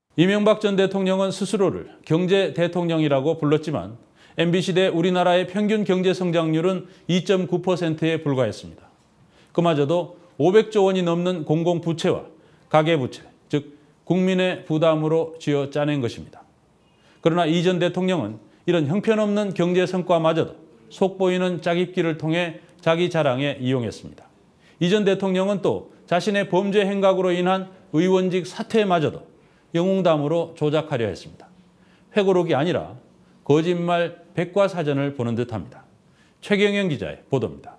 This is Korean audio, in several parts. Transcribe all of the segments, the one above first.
이명박 전 대통령은 스스로를 경제 대통령이라고 불렀지만 MB시대 우리나라의 평균 경제 성장률은 2.9%에 불과했습니다. 그마저도 500조 원이 넘는 공공부채와 가계부채, 즉 국민의 부담으로 쥐어 짜낸 것입니다. 그러나 이 전 대통령은 이런 형편없는 경제 성과마저도 속보이는 짜깁기를 통해 자기 자랑에 이용했습니다. 이 전 대통령은 또 자신의 범죄 행각으로 인한 의원직 사퇴마저도 영웅담으로 조작하려 했습니다. 회고록이 아니라 거짓말 백과사전을 보는 듯합니다. 최경영 기자의 보도입니다.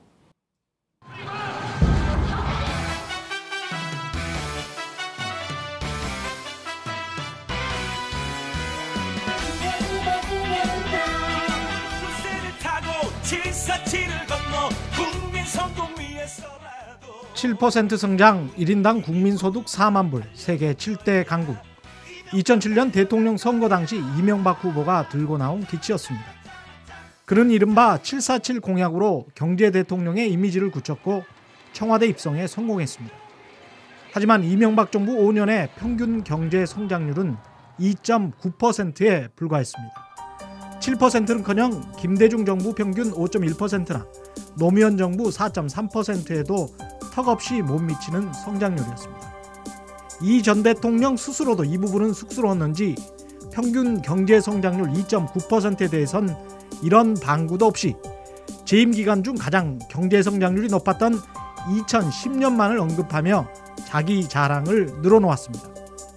성공위에서라도 7% 성장, 1인당 국민소득 4만 불, 세계 7대 강국. 2007년 대통령 선거 당시 이명박 후보가 들고 나온 기치였습니다. 그는 이른바 747 공약으로 경제 대통령의 이미지를 굳혔고 청와대 입성에 성공했습니다. 하지만 이명박 정부 5년의 평균 경제 성장률은 2.9%에 불과했습니다. 7%는커녕 김대중 정부 평균 5.1%나 노무현 정부 4.3%에도 턱없이 못 미치는 성장률이었습니다. 이 전 대통령 스스로도 이 부분은 쑥스러웠는지 평균 경제 성장률 2.9%에 대해선 이런 방구도 없이 재임 기간 중 가장 경제 성장률이 높았던 2010년만을 언급하며 자기 자랑을 늘어놓았습니다.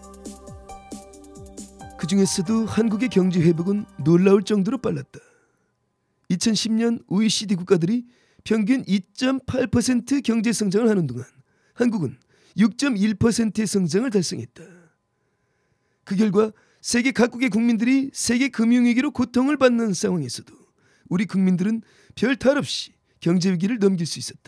그 중에서도 한국의 경제 회복은 놀라울 정도로 빨랐다. 2010년 OECD 국가들이 평균 2.8% 경제 성장을 하는 동안 한국은 6.1%의 성장을 달성했다. 그 결과 세계 각국의 국민들이 세계 금융위기로 고통을 받는 상황에서도 우리 국민들은 별 탈 없이 경제 위기를 넘길 수 있었다.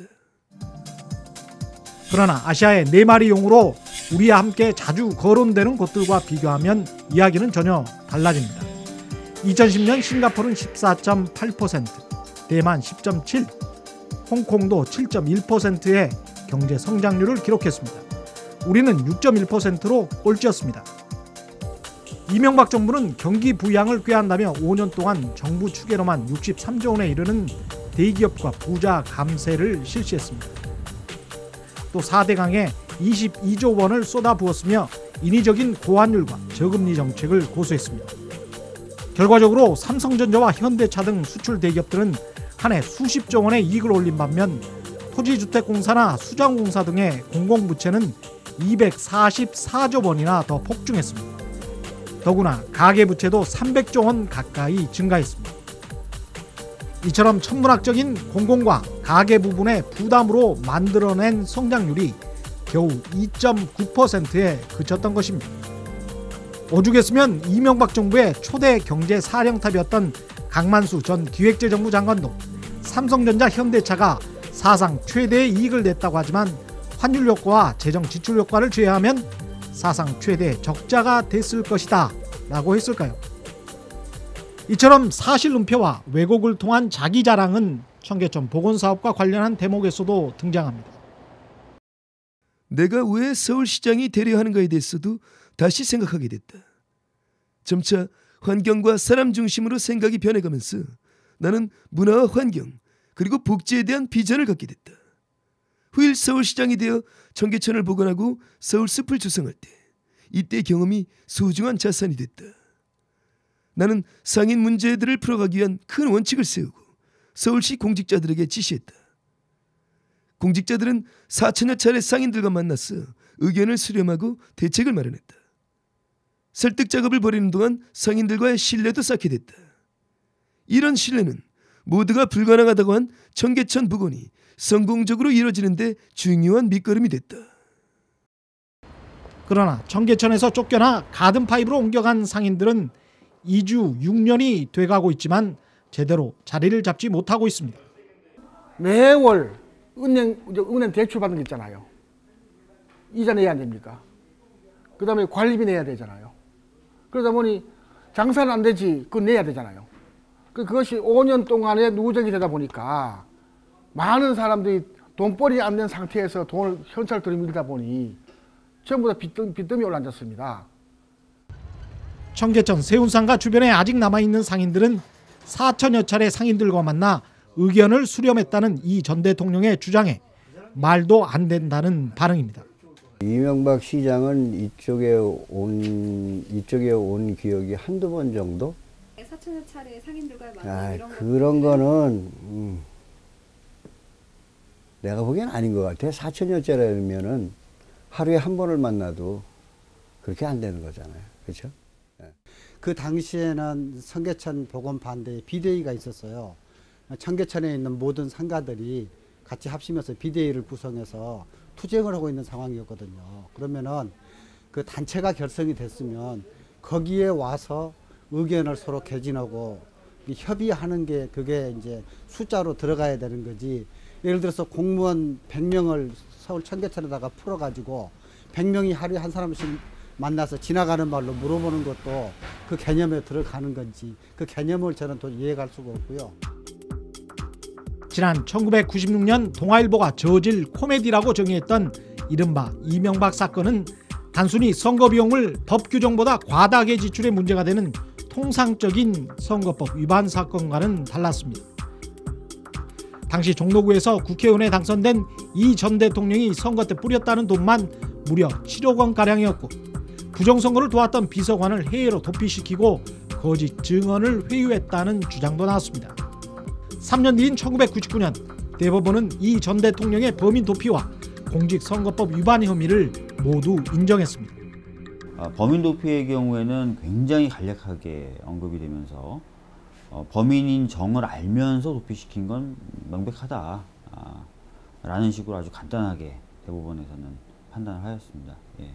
그러나 아시아의 4마리 용으로 우리와 함께 자주 거론되는 곳들과 비교하면 이야기는 전혀 달라집니다. 2010년 싱가포르는 14.8%, 대만 10.7%, 홍콩도 7.1%의 경제 성장률을 기록했습니다. 우리는 6.1%로 꼴찌였습니다. 이명박 정부는 경기 부양을 꾀한다며 5년 동안 정부 추계로만 63조 원에 이르는 대기업과 부자 감세를 실시했습니다. 또 4대 강에 22조 원을 쏟아부었으며 인위적인 고환율과 저금리 정책을 고수했습니다. 결과적으로 삼성전자와 현대차 등 수출 대기업들은 한 해 수십조 원의 이익을 올린 반면 토지주택공사나 수자원공사 등의 공공부채는 244조 원이나 더 폭증했습니다. 더구나 가계부채도 300조 원 가까이 증가했습니다. 이처럼 천문학적인 공공과 가계 부분의 부담으로 만들어낸 성장률이 겨우 2.9%에 그쳤던 것입니다. 오죽했으면 이명박 정부의 초대 경제 사령탑이었던 강만수 전 기획재정부 장관도 삼성전자, 현대차가 사상 최대의 이익을 냈다고 하지만 환율 효과와 재정 지출 효과를 제외하면 사상 최대 적자가 됐을 것이다 라고 했을까요? 이처럼 사실 은폐와 왜곡을 통한 자기 자랑은 청계천 복원사업과 관련한 대목에서도 등장합니다. 내가 왜 서울시장이 되려 하는가에 대해서도 다시 생각하게 됐다. 점차 환경과 사람 중심으로 생각이 변해가면서 나는 문화와 환경 그리고 복지에 대한 비전을 갖게 됐다. 후일 서울시장이 되어 청계천을 복원하고 서울숲을 조성할 때 이때 경험이 소중한 자산이 됐다. 나는 상인 문제들을 풀어가기 위한 큰 원칙을 세우고 서울시 공직자들에게 지시했다. 공직자들은 4천여 차례 상인들과 만나서 의견을 수렴하고 대책을 마련했다. 설득 작업을 벌이는 동안 상인들과의 신뢰도 쌓게 됐다. 이런 신뢰는 모두가 불가능하다고 한 청계천 복원이 성공적으로 이루어지는 데 중요한 밑거름이 됐다. 그러나 청계천에서 쫓겨나 가든파이브로 옮겨간 상인들은 2주 6년이 돼가고 있지만 제대로 자리를 잡지 못하고 있습니다. 매월 은행 대출 받는 게 있잖아요. 이자 내야 안 됩니까? 그 다음에 관리비 내야 되잖아요. 그러다 보니 장사는 안 되지, 그건 내야 되잖아요. 그것이 5년 동안의 누적이 되다 보니까 많은 사람들이 돈벌이 안 된 상태에서 돈을 현찰 들이밀다 보니 전부 다 빚더미 올라앉았습니다. 청계천 세운상가 주변에 아직 남아있는 상인들은 4천여 차례 상인들과 만나 의견을 수렴했다는 이 전 대통령의 주장에 말도 안 된다는 반응입니다. 이명박 시장은 이쪽에 온 기억이 한두 번 정도? 4천여 차례 상인들과 만나 이런 그런 거는 내가 보기엔 아닌 것 같아. 4천여 차례면은 하루에 한 번을 만나도 그렇게 안 되는 거잖아요. 그렇죠? 그 당시에는 청계천 복원 반대 비대위가 있었어요. 청계천에 있는 모든 상가들이 같이 합심해서 비대위를 구성해서 투쟁을 하고 있는 상황이었거든요. 그러면은 그 단체가 결성이 됐으면 거기에 와서 의견을 서로 개진하고 협의하는 게 그게 이제 숫자로 들어가야 되는 거지. 예를 들어서 공무원 100명을 서울 청계천에다가 풀어가지고 100명이 하루에 한 사람씩 만나서 지나가는 말로 물어보는 것도 그 개념에 들어가는 건지 그 개념을 저는 더 이해할 수가 없고요. 지난 1996년 동아일보가 저질 코미디라고 정의했던 이른바 이명박 사건은 단순히 선거 비용을 법 규정보다 과다하게 지출해 문제가 되는 통상적인 선거법 위반 사건과는 달랐습니다. 당시 종로구에서 국회의원에 당선된 이 전 대통령이 선거 때 뿌렸다는 돈만 무려 7억 원가량이었고 부정선거를 도왔던 비서관을 해외로 도피시키고 거짓 증언을 회유했다는 주장도 나왔습니다. 3년 뒤인 1999년 대법원은 이 전 대통령의 범인 도피와 공직선거법 위반 혐의를 모두 인정했습니다. 범인 도피의 경우에는 굉장히 간략하게 언급이 되면서 범인인 정을 알면서 도피시킨 건 명백하다 라는 식으로 아주 간단하게 대법원에서는 판단을 하였습니다. 예.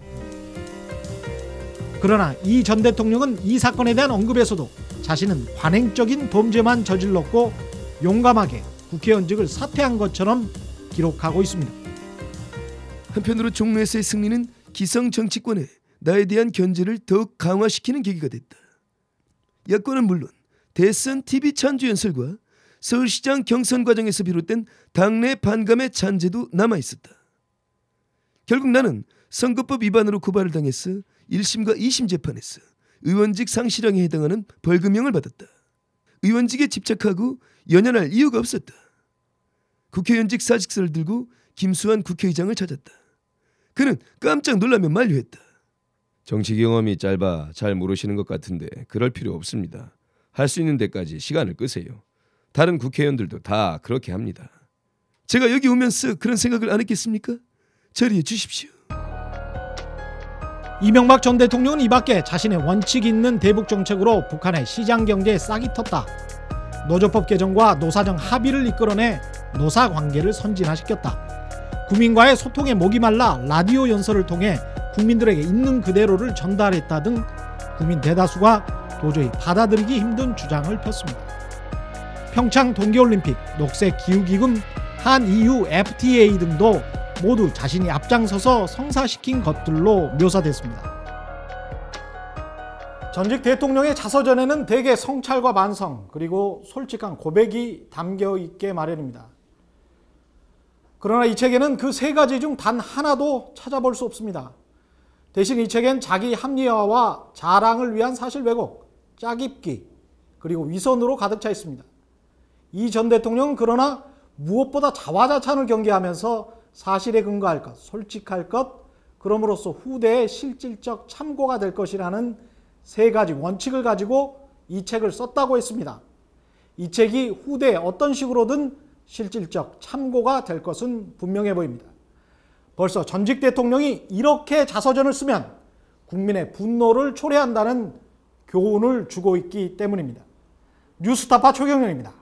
그러나 이 전 대통령은 이 사건에 대한 언급에서도 자신은 관행적인 범죄만 저질렀고 용감하게 국회의원직을 사퇴한 것처럼 기록하고 있습니다. 한편으로 종로에서의 승리는 기성 정치권에 나에 대한 견제를 더욱 강화시키는 계기가 됐다. 야권은 물론 대선 TV 찬조 연설과 서울시장 경선 과정에서 비롯된 당내 반감의 잔재도 남아있었다. 결국 나는 선거법 위반으로 고발을 당해서 1심과 2심 재판에서 의원직 상실형에 해당하는 벌금형을 받았다. 의원직에 집착하고 연연할 이유가 없었다. 국회의원직 사직서를 들고 김수환 국회의장을 찾았다. 그는 깜짝 놀라며 만류했다. 정치 경험이 짧아 잘 모르시는 것 같은데 그럴 필요 없습니다. 할 수 있는 데까지 시간을 끄세요. 다른 국회의원들도 다 그렇게 합니다. 제가 여기 오면서 그런 생각을 안 했겠습니까? 처리해 주십시오. 이명박 전 대통령은 이밖에 자신의 원칙 있는 대북 정책으로 북한의 시장 경제에 싹이 텄다. 노조법 개정과 노사정 합의를 이끌어내 노사 관계를 선진화시켰다. 국민과의 소통에 목이 말라 라디오 연설을 통해 국민들에게 있는 그대로를 전달했다 등 국민 대다수가 도저히 받아들이기 힘든 주장을 폈습니다. 평창 동계올림픽, 녹색기후기금, 한EU FTA 등도 모두 자신이 앞장서서 성사시킨 것들로 묘사됐습니다. 전직 대통령의 자서전에는 대개 성찰과 반성 그리고 솔직한 고백이 담겨 있게 마련입니다. 그러나 이 책에는 그 세 가지 중 단 하나도 찾아볼 수 없습니다. 대신 이 책엔 자기 합리화와 자랑을 위한 사실 왜곡, 짜깁기 그리고 위선으로 가득 차 있습니다. 이 전 대통령은 그러나 무엇보다 자화자찬을 경계하면서 사실에 근거할 것, 솔직할 것, 그럼으로써 후대의 실질적 참고가 될 것이라는 세 가지 원칙을 가지고 이 책을 썼다고 했습니다. 이 책이 후대에 어떤 식으로든 실질적 참고가 될 것은 분명해 보입니다. 벌써 전직 대통령이 이렇게 자서전을 쓰면 국민의 분노를 초래한다는 교훈을 주고 있기 때문입니다. 뉴스타파 최경영입니다.